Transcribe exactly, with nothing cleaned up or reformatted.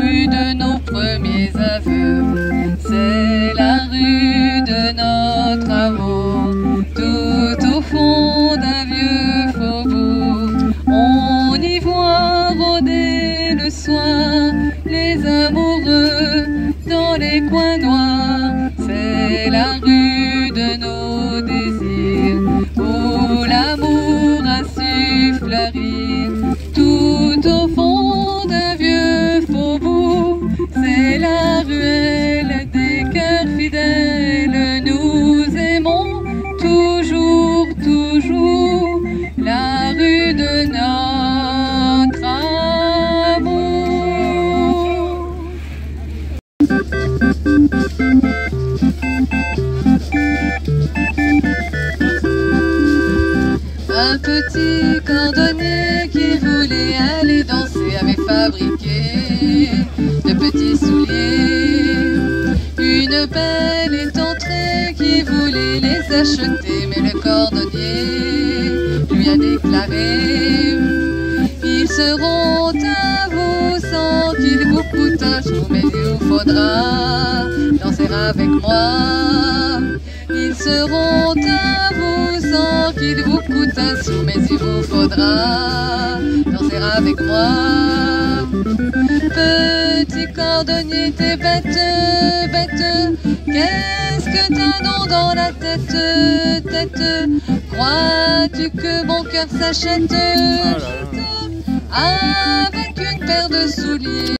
rue de nos premiers aveux, c'est la rue de notre amour. Tout au fond d'un vieux faubourg, on y voit rôder le soir les amoureux dans les coins noirs. C'est la rue de nos désirs, où l'amour insuffle à rire. Tout au fond d'un vieux faubourg, c'est la ruelle des cœurs fidèles. Nous aimons toujours, toujours la rue de notre amour. Un petit cordonnier qui voulait aller danser avait fabriqué de petits souliers. Une belle est entrée qui voulait les acheter, mais le cordonnier lui a déclaré: ils seront à vous sans qu'il vous coûte un jour, mais il vous faudra danser avec moi. Ils seront à vous sans qu'il vous coûte un sou, mais il vous faudra danser avec moi. Petit cordonnier, t'es bête, bête, qu'est-ce que t'as donc dans la tête, tête? Crois-tu que mon cœur s'achète avec une paire de souliers?